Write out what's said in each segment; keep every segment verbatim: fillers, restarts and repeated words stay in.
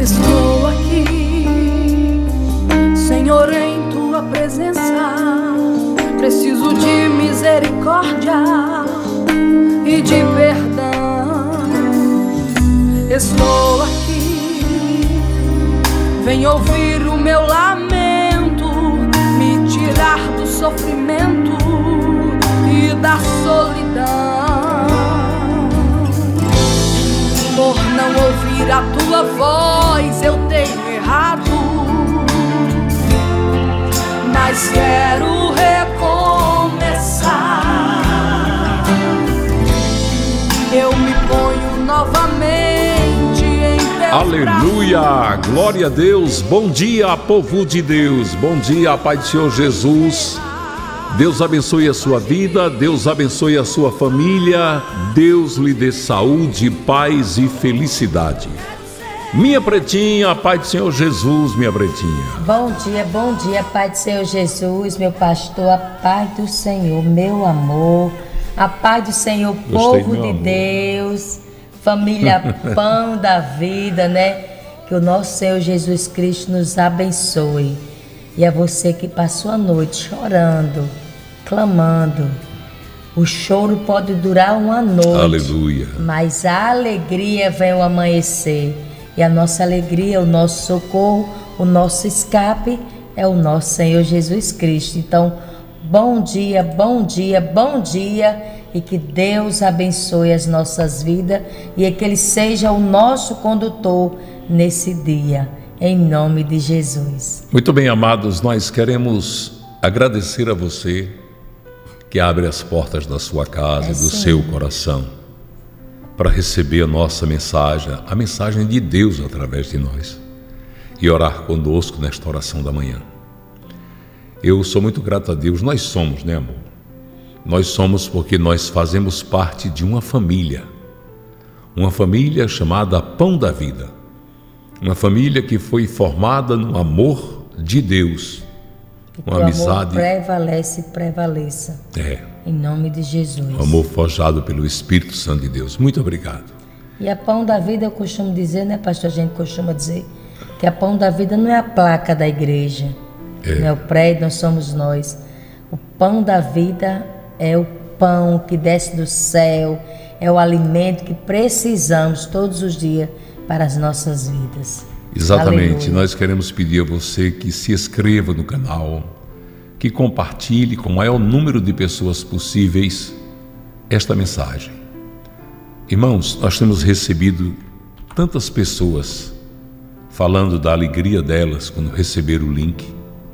Estou aqui, Senhor, em tua presença. Preciso de misericórdia e de perdão. Estou aqui, vem ouvir o meu lamento, me tirar do sofrimento e da solidão. Por não ouvir a tua voz eu tenho errado, mas quero recomeçar. Eu me ponho novamente em teus Aleluia, braços. glória a Deus. Bom dia, povo de Deus. Bom dia, Pai do Senhor Jesus. Deus abençoe a sua vida, Deus abençoe a sua família, Deus lhe dê saúde, paz e felicidade. Minha pretinha, Pai do Senhor Jesus, minha pretinha. Bom dia, bom dia, Pai do Senhor Jesus, meu pastor, a paz do Senhor, meu amor, a paz do Senhor, Gostei, povo de amor. Deus, família Pão da Vida, né? Que o nosso Senhor Jesus Cristo nos abençoe. E a você que passou a noite chorando, clamando, o choro pode durar uma noite. Aleluia. Mas a alegria vem ao amanhecer. E a nossa alegria, o nosso socorro, o nosso escape é o nosso Senhor Jesus Cristo. Então, bom dia, bom dia, bom dia, e que Deus abençoe as nossas vidas e que Ele seja o nosso condutor nesse dia, em nome de Jesus. Muito bem, amados, nós queremos agradecer a você que abre as portas da sua casa, É do sim. seu coração, para receber a nossa mensagem, a mensagem de Deus através de nós, e orar conosco nesta oração da manhã. Eu sou muito grato a Deus. Nós somos, né, amor? Nós somos porque nós fazemos parte de uma família, uma família chamada Pão da Vida, uma família que foi formada no amor de Deus, Que uma teu amizade, amor prevalece e prevaleça, é, em nome de Jesus. um amor forjado pelo Espírito Santo de Deus. Muito obrigado. E a Pão da Vida, eu costumo dizer, né, pastor? A gente costuma dizer que a Pão da Vida não é a placa da igreja, É. não é o prédio, nós somos nós. O Pão da Vida é o pão que desce do céu, é o alimento que precisamos todos os dias para as nossas vidas. Exatamente, Aleluia. nós queremos pedir a você que se inscreva no canal, que compartilhe com o maior número de pessoas possíveis esta mensagem. Irmãos, nós temos recebido tantas pessoas falando da alegria delas quando receberam o link.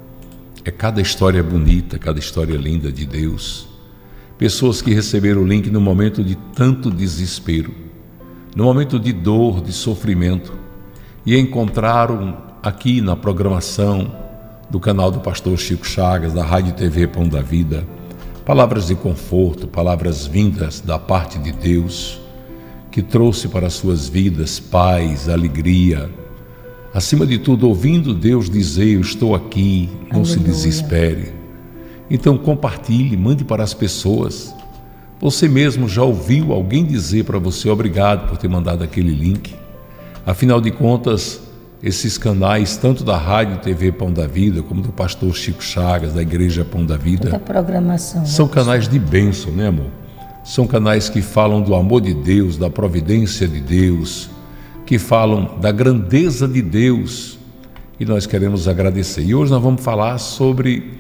É cada história bonita, cada história linda de Deus. Pessoas que receberam o link no momento de tanto desespero, no momento de dor, de sofrimento, e encontraram aqui na programação do canal do pastor Chico Chagas, da Rádio e T V Pão da Vida, palavras de conforto, palavras vindas da parte de Deus, que trouxe para as suas vidas paz, alegria. Acima de tudo, ouvindo Deus dizer: eu estou aqui, não se Aleluia. desespere. Então compartilhe, mande para as pessoas. Você mesmo já ouviu alguém dizer para você: obrigado por ter mandado aquele link? Afinal de contas, esses canais, tanto da Rádio e T V Pão da Vida, como do pastor Chico Chagas, da Igreja Pão da Vida, Toda a programação. são né? canais de bênção, né, amor? São canais que falam do amor de Deus, da providência de Deus, que falam da grandeza de Deus, e nós queremos agradecer. E hoje nós vamos falar sobre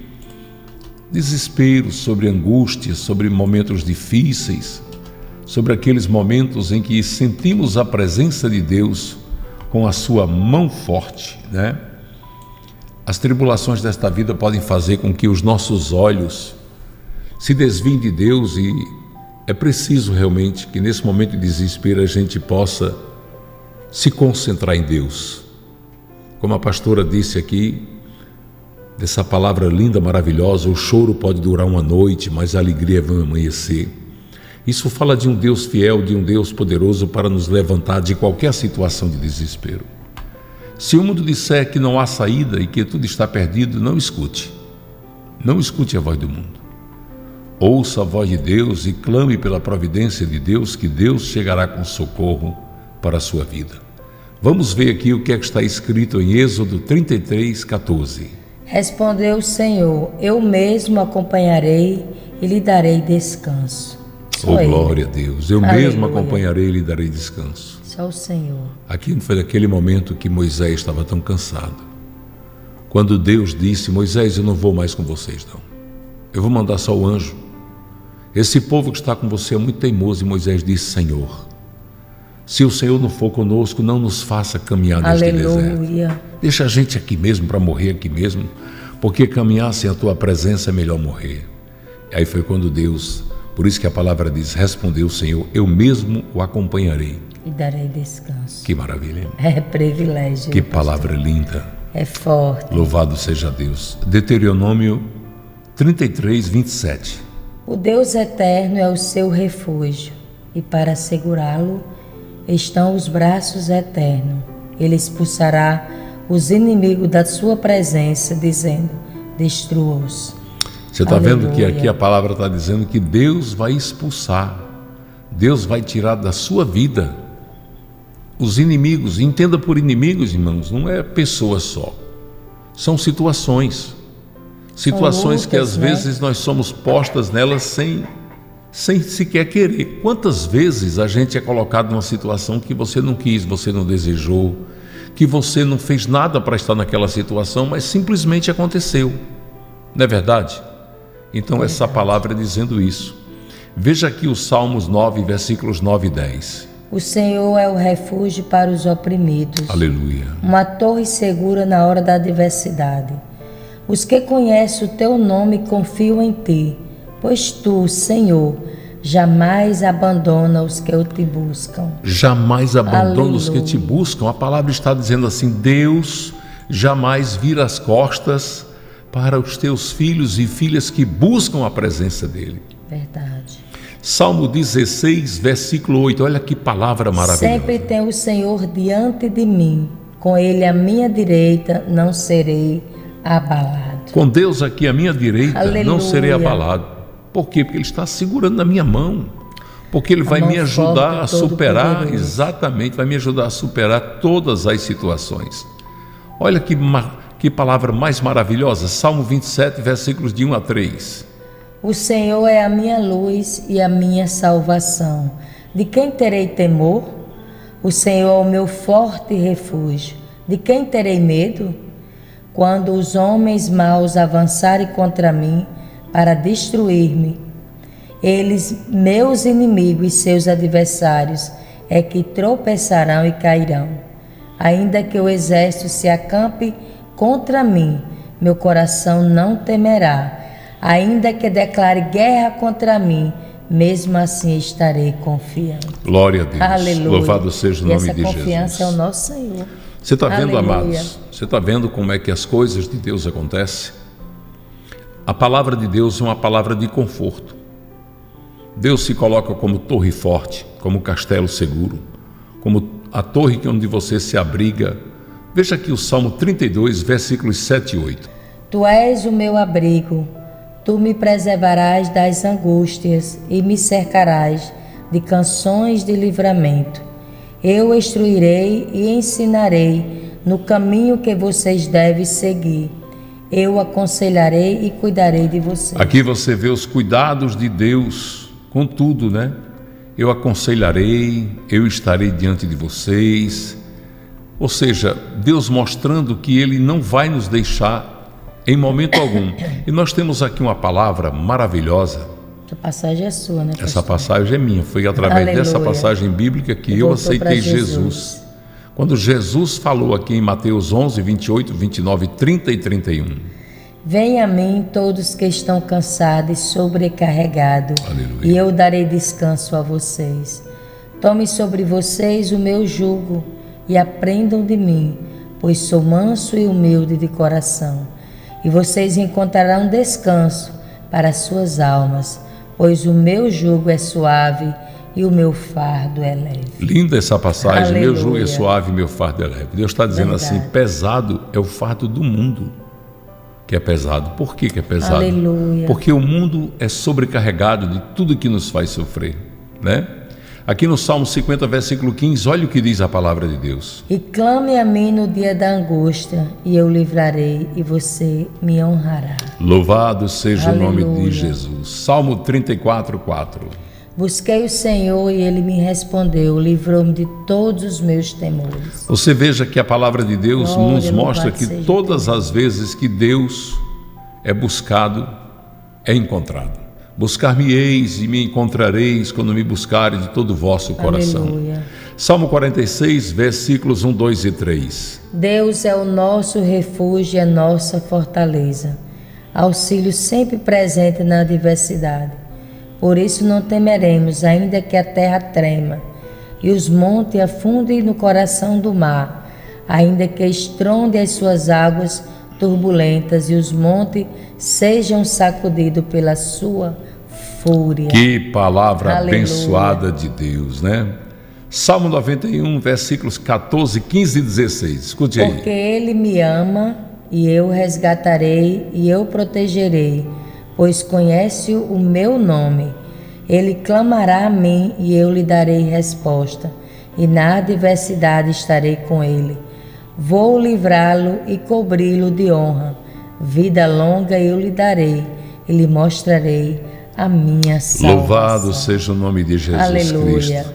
desespero, sobre angústia, sobre momentos difíceis, sobre aqueles momentos em que sentimos a presença de Deus com a sua mão forte, né? As tribulações desta vida podem fazer com que os nossos olhos se desviem de Deus, e é preciso realmente que nesse momento de desespero a gente possa se concentrar em Deus. Como a pastora disse aqui, dessa palavra linda, maravilhosa: o choro pode durar uma noite, mas a alegria vai amanhecer. Isso fala de um Deus fiel, de um Deus poderoso para nos levantar de qualquer situação de desespero. Se o mundo disser que não há saída e que tudo está perdido, não escute. Não escute a voz do mundo. Ouça a voz de Deus e clame pela providência de Deus, que Deus chegará com socorro para a sua vida. Vamos ver aqui o que é que está escrito em Êxodo trinta e três, quatorze. Respondeu o Senhor: eu mesmo acompanharei e lhe darei descanso. Oh, glória a Deus. Eu Aleluia. mesmo acompanharei e lhe darei descanso. Só o Senhor. Aqui foi naquele momento que Moisés estava tão cansado. Quando Deus disse: Moisés, eu não vou mais com vocês, não. Eu vou mandar só o anjo. Esse povo que está com você é muito teimoso. E Moisés disse: Senhor, se o Senhor não for conosco, não nos faça caminhar neste Aleluia. deserto. Deixa a gente aqui mesmo, para morrer aqui mesmo, porque caminhar sem a tua presença é melhor morrer. E aí foi quando Deus, por isso que a palavra diz, respondeu o Senhor: eu mesmo o acompanharei. E darei descanso. Que maravilha, hein? É privilégio. Que pastor. palavra linda. É forte. Louvado seja Deus. Deuteronômio trinta e três, vinte e sete. O Deus eterno é o seu refúgio, e para segurá-lo estão os braços eternos. Ele expulsará os inimigos da sua presença, dizendo: destrua-os. Você está vendo que aqui a palavra está dizendo que Deus vai expulsar, Deus vai tirar da sua vida os inimigos. Entenda por inimigos, irmãos, não é pessoas só, são situações. Situações que às vezes nós somos postas nelas sem, sem sequer querer. Quantas vezes a gente é colocado numa situação que você não quis, você não desejou, que você não fez nada para estar naquela situação, mas simplesmente aconteceu. Não é verdade? Então essa palavra é dizendo isso. Veja aqui os Salmos nove, versículos nove e dez. O Senhor é o refúgio para os oprimidos. Aleluia. Uma torre segura na hora da adversidade. Os que conhecem o teu nome confiam em ti, pois tu, Senhor, jamais abandona os que te buscam. Jamais abandona Aleluia. Os que te buscam. A palavra está dizendo assim: Deus jamais vira as costas para os teus filhos e filhas que buscam a presença dele. Verdade. Salmo dezesseis, versículo oito. Olha que palavra maravilhosa. Sempre tem o Senhor diante de mim, com ele à minha direita não serei abalado. Com Deus aqui à minha direita, Aleluia. Não serei abalado. Por quê? Porque Ele está segurando na minha mão. Porque Ele A vai mão me ajudar forte, a superar, todo-poderoso. exatamente, vai me ajudar a superar todas as situações. Olha que, que palavra mais maravilhosa. Salmo vinte e sete, versículos de um a três. O Senhor é a minha luz e a minha salvação. De quem terei temor? O Senhor é o meu forte refúgio. De quem terei medo? Quando os homens maus avançarem contra mim para destruir-me, eles, meus inimigos e seus adversários, é que tropeçarão e cairão. Ainda que o exército se acampe contra mim, meu coração não temerá. Ainda que declare guerra contra mim, mesmo assim estarei confiante. Glória a Deus. Aleluia. Louvado seja o e nome essa de Jesus. confiança é o nosso Senhor. Você está vendo, Aleluia. amados? Você está vendo como é que as coisas de Deus acontecem? A palavra de Deus é uma palavra de conforto. Deus se coloca como torre forte, como castelo seguro, como a torre onde você se abriga. Veja aqui o Salmo trinta e dois, versículos sete e oito. Tu és o meu abrigo, tu me preservarás das angústias e me cercarás de canções de livramento. Eu instruirei e ensinarei no caminho que vocês devem seguir. Eu aconselharei e cuidarei de vocês. Aqui você vê os cuidados de Deus com tudo, né? Eu aconselharei, eu estarei diante de vocês. Ou seja, Deus mostrando que Ele não vai nos deixar em momento algum. E nós temos aqui uma palavra maravilhosa. Essa passagem é sua, né, pastor? Essa passagem é minha. Foi através Aleluia. dessa passagem bíblica que E eu voltou aceitei pra Jesus. Jesus. Quando Jesus falou aqui em Mateus onze, vinte e oito, vinte e nove, trinta e trinta e um. Venha a mim todos que estão cansados e sobrecarregados, Aleluia. e eu darei descanso a vocês. Tome sobre vocês o meu jugo e aprendam de mim, pois sou manso e humilde de coração. E vocês encontrarão descanso para as suas almas, pois o meu jugo é suave e o meu fardo é leve. Linda essa passagem. Aleluia. Meu jugo é suave, meu fardo é leve. Deus está dizendo Verdade. assim: pesado é o fardo do mundo que é pesado. Por que que é pesado? Aleluia. Porque o mundo é sobrecarregado de tudo que nos faz sofrer, né? Aqui no Salmo cinquenta, versículo quinze, olha o que diz a palavra de Deus. E clame a mim no dia da angústia, e eu livrarei, e você me honrará. Louvado seja Aleluia. o nome de Jesus. Salmo trinta e quatro, quatro. Busquei o Senhor e Ele me respondeu, livrou-me de todos os meus temores. Você veja que a palavra de Deus Glória, nos mostra louvado que seja todas Deus. as vezes que Deus é buscado, é encontrado. Buscar-me-eis e me encontrareis quando me buscares de todo o vosso coração. Aleluia. Salmo quarenta e seis, versículos um, dois e três. Deus é o nosso refúgio e a nossa fortaleza, auxílio sempre presente na adversidade. Por isso não temeremos, ainda que a terra trema e os montes afundem no coração do mar, ainda que estronde as suas águas turbulentas e os montes sejam sacudidos pela sua fúria. Que palavra Aleluia. abençoada de Deus, né? Salmo noventa e um, versículos catorze, quinze e dezesseis. Escute aí. Porque Ele me ama e eu resgatarei e eu protegerei, pois conhece o meu nome. Ele clamará a mim e eu lhe darei resposta, e na adversidade estarei com ele. Vou livrá-lo e cobri-lo de honra. Vida longa eu lhe darei e lhe mostrarei a minha salvação. Louvado seja o nome de Jesus Aleluia. Cristo.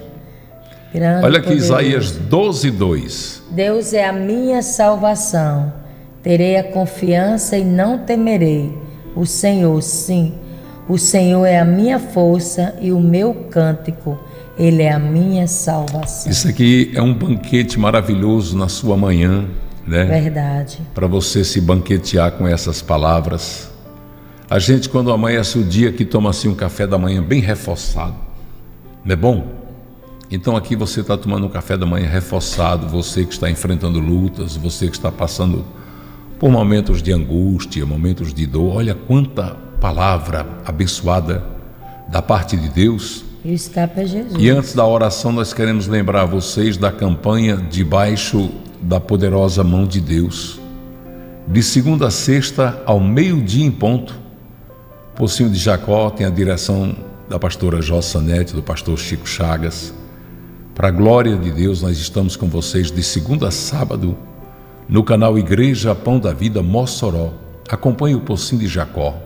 Grande Olha aqui poderoso. Isaías doze, dois. Deus é a minha salvação. Terei a confiança e não temerei. O Senhor, sim, o Senhor é a minha força e o meu cântico. Ele é a minha salvação. Isso aqui é um banquete maravilhoso na sua manhã, né? Verdade. Para você se banquetear com essas palavras. A gente, quando amanhece o dia, que toma assim um café da manhã bem reforçado, não é bom? Então aqui você está tomando um café da manhã reforçado, você que está enfrentando lutas, você que está passando por momentos de angústia, momentos de dor. Olha quanta palavra abençoada da parte de Deus. E o escape é Jesus. E antes da oração nós queremos lembrar vocês da campanha Debaixo da Poderosa Mão de Deus. De segunda a sexta ao meio-dia em ponto, Pocinho de Jacó tem a direção da pastora Jossanete, do pastor Chico Chagas. Para a glória de Deus, nós estamos com vocês de segunda a sábado no canal Igreja Pão da Vida Mossoró. Acompanhe o Pocinho de Jacó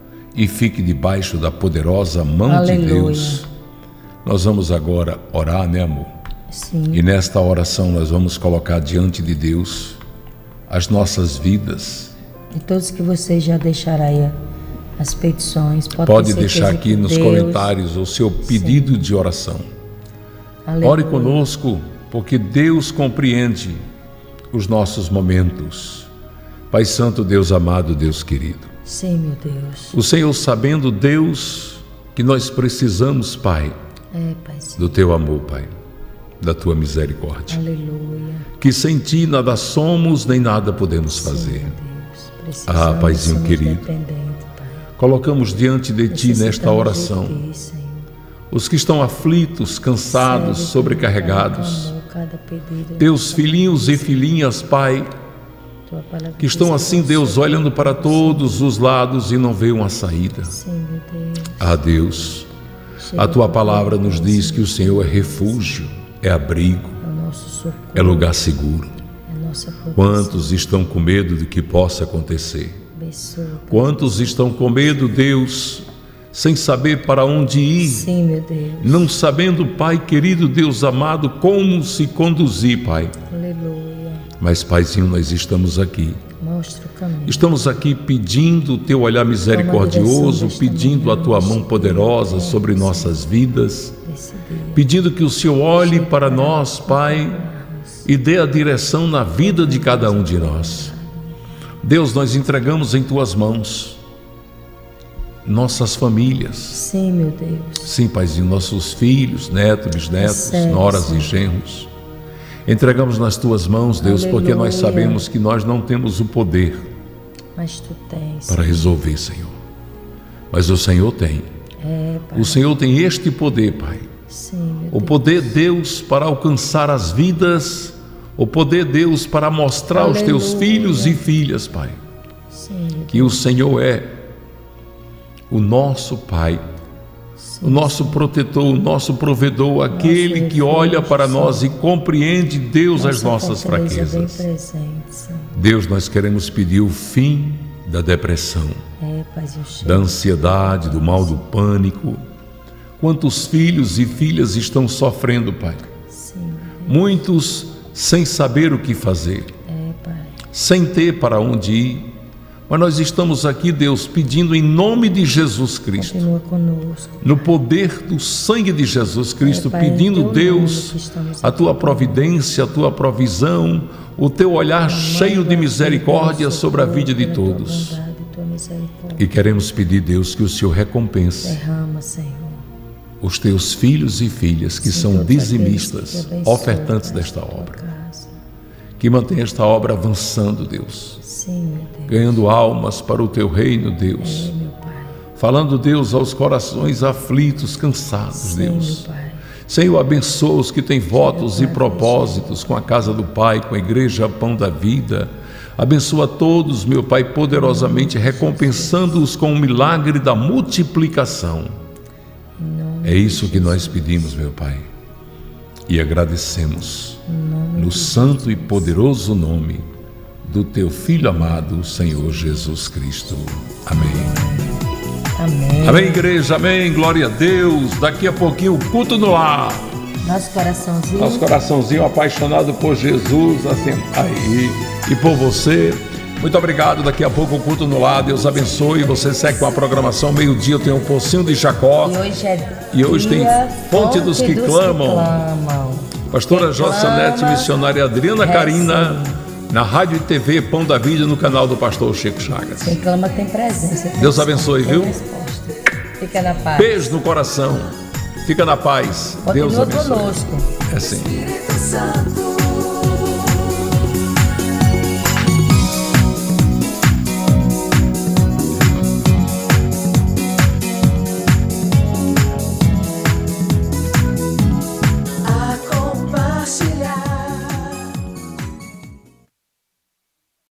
e fique debaixo da poderosa mão Aleluia. de Deus. Nós vamos agora orar, né, amor? Sim. E nesta oração nós vamos colocar diante de Deus as nossas vidas. E todos que vocês já deixaram aí as petições. Pode, Pode ter deixar certeza aqui que nos Deus... comentários o seu pedido de oração. Aleluia. Ore conosco, porque Deus compreende os nossos momentos. Pai Santo, Deus amado, Deus querido. Sim, meu Deus. O Senhor, sabendo, Deus, que nós precisamos, Pai, É, Pai. Sim. do Teu amor, Pai, da Tua misericórdia. Aleluia. Que sem Ti nada somos, nem nada podemos Sim, fazer. meu Deus. Precisamos, Ah, Paizinho somos querido. dependentes, Pai. Colocamos diante de Ti nesta Necessitamos oração de Ti, Senhor. os que estão aflitos, cansados, Serve sobrecarregados. cada clamor, cada pedido, Teus filhinhos e filhinhas, Pai, Tua palavra que estão diz assim, você Deus, tem olhando para todos os lados e não vê uma saída. Sim, meu Deus. Ah, Deus, Chega a Tua com palavra nos poder, diz que o Senhor é refúgio, é abrigo, É o nosso socorro. é lugar seguro. É a nossa proteção. Quantos estão com medo de que possa acontecer? Abençoa, Pai. Quantos estão com medo, Deus, sem saber para onde ir? Sim, meu Deus. Não sabendo, Pai querido, Deus amado, como se conduzir, Pai. Aleluia. Mas, Paizinho, nós estamos aqui. Mostra o caminho. Estamos aqui pedindo o Teu olhar misericordioso, pedindo a Tua mão poderosa sobre nossas vidas, Desse dia. pedindo que o Senhor olhe para nós, Pai, e dê a direção na vida de cada um de nós. Deus, nós entregamos em Tuas mãos nossas famílias. Sim, meu Deus. Sim, Paizinho, nossos filhos, netos, bisnetos, Recebe, noras Senhor. e genros. Entregamos nas Tuas mãos, Deus, porque nós Aleluia. sabemos que nós não temos o poder Mas Tu tens. para resolver, Senhor. Mas o Senhor tem. É, Pai. O Senhor tem este poder, Pai. Sim, meu O Deus. poder, Deus, para alcançar as vidas. O poder, Deus, para mostrar aos Teus Aleluia. filhos e filhas, Pai, Sim, meu que o Senhor é o nosso Pai, o nosso protetor, o nosso provedor, aquele que olha para nós e compreende, Deus, as nossas fraquezas. Deus, nós queremos pedir o fim da depressão, da ansiedade, do mal do pânico. Quantos filhos e filhas estão sofrendo, Pai? Muitos sem saber o que fazer, sem ter para onde ir. Mas nós estamos aqui, Deus, pedindo em nome de Jesus Cristo, no poder do sangue de Jesus Cristo, pedindo, Deus, a Tua providência, a Tua provisão, o Teu olhar cheio de misericórdia sobre a vida de todos. E queremos pedir, Deus, que o Senhor recompense os Teus filhos e filhas que são dizimistas, ofertantes desta obra. Que mantenha esta obra avançando, Deus. Sim, Deus. Ganhando almas para o Teu reino, Deus. É, meu Pai. Falando, Deus, aos corações aflitos, cansados, Sim, Deus. Meu Pai. Senhor, abençoa os que têm votos e propósitos com a casa do Pai, com a igreja Pão da Vida. Abençoa todos, meu Pai, poderosamente, recompensando-os com o milagre da multiplicação. É isso que nós pedimos, meu Pai. E agradecemos no santo e poderoso nome do Teu Filho amado, Senhor Jesus Cristo. Amém. Amém. Amém, igreja, amém, glória a Deus. Daqui a pouquinho o culto no lar. Nosso coraçãozinho. Nosso coraçãozinho apaixonado por Jesus, assim, aí, e por você. Muito obrigado, daqui a pouco o culto no lar, Deus abençoe. Você segue com a programação, meio-dia eu tenho o Pocinho de Jacó. E hoje é E hoje tem Fonte dos que dos clamam. Que clamam. Pastora Jocelete, missionária Adriana Carina, na Rádio e T V Pão da Vida, no canal do pastor Chico Chagas. Quem clama tem presença. Tem Deus abençoe, viu? Resposta. Fica na paz. Beijo no coração. Fica na paz. Continua Deus abençoe. Conosco. É assim.